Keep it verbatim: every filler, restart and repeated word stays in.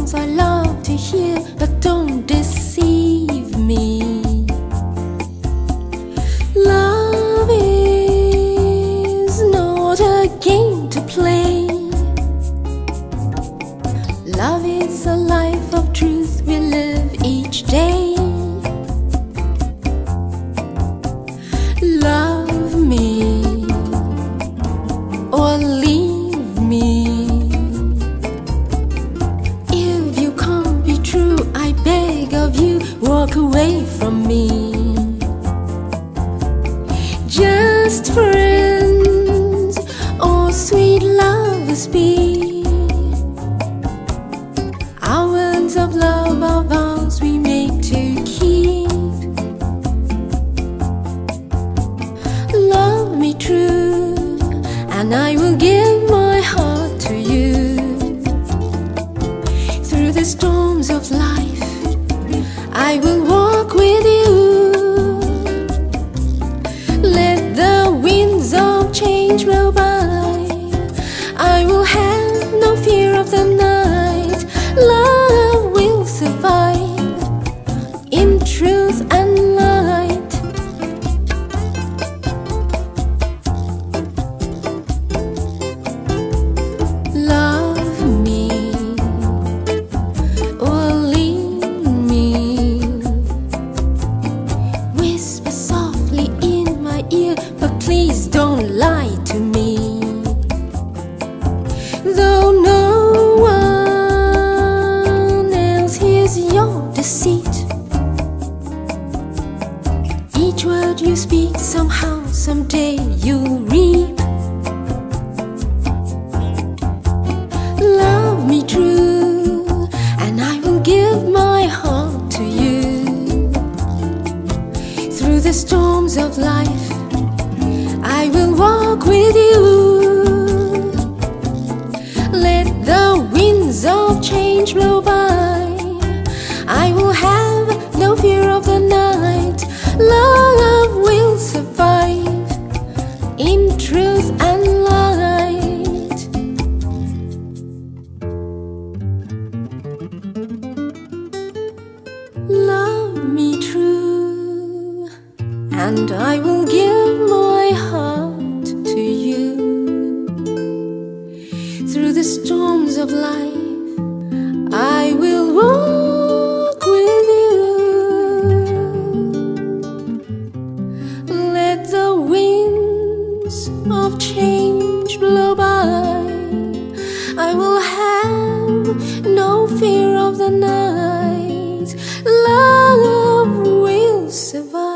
songs I love to hear, but don't deceive me. Love is not a game to play. Love is a life of truth we live each day. Love me or leave me. If you can't be true, I beg of you, walk away from me. Just friends or sweet lovers be. Our words of love are vows we make to keep. Love me true, and I will give my heart to you. Through the storms of life, I will walk with you. Let the winds of change blow by, I will have no fear of the night. Love will survive in truth and light. Love me or leave me. Whisper softly in my ear, but please don't lie to me. Though no one else hears your deceit, each word you speak somehow, someday you'll reap. Love me true, and I will give my heart to you. Through the storms of life, I will walk with you. Let the winds of change blow by, I will have no fear of the night. Love will survive in truth and light. Love me true, and I will give my heart to you. Through the storms of life, I will walk with you. Let the winds of change blow by, I will have no fear of the night. Love will survive.